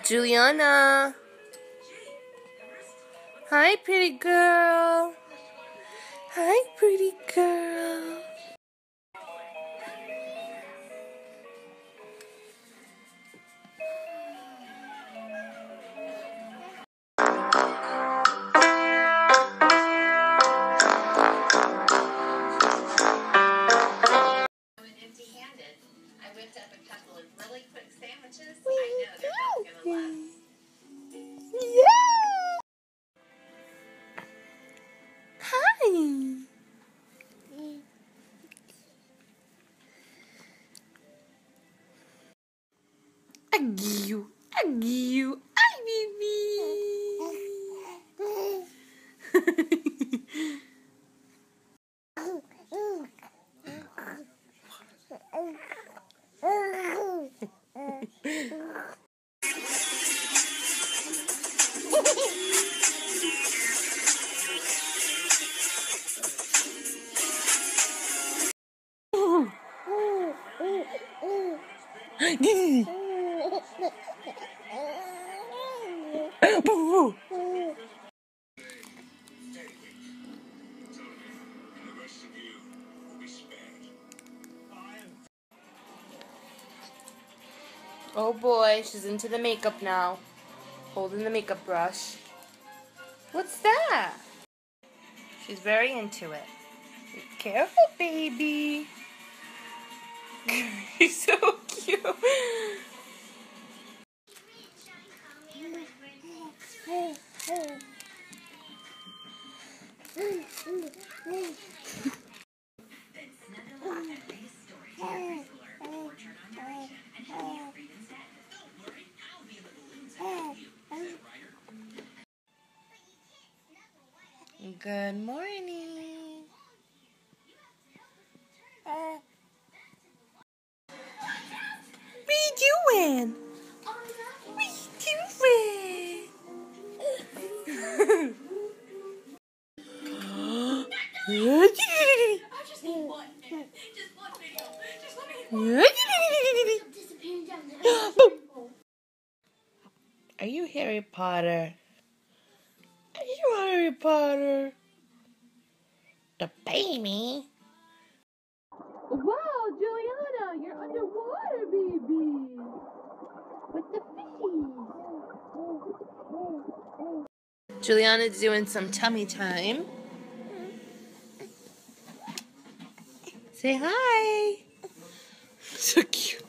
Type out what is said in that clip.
Juliana. Hi, pretty girl. Hi, pretty girl. Empty-handed. I whipped up a couple of really quick sandwiches. I know they're both gonna love. Yeah. Hi. Agiu. Agiu. Ai, Bibi. Oh boy, she's into the makeup now. Holding the makeup brush. What's that? She's very into it. Be careful, baby. He's so cute. Good morning. What are you doing? What are you doing? Are you Harry Potter? Are you Harry Potter? The baby? Wow, Juliana, you're underwater, baby. With the fishies. Juliana's doing some tummy time. Say hi. So cute.